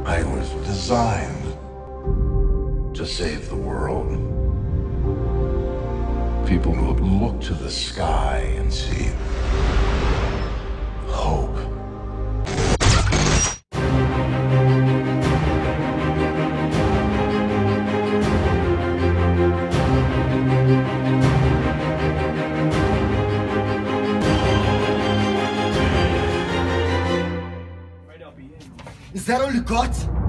I was designed to save the world. People who look to the sky and see hope. Is that all you got?